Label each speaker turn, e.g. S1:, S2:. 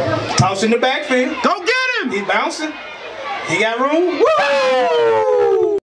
S1: Toss in the backfield.
S2: Go get him.
S1: He's bouncing. He got room. Woo!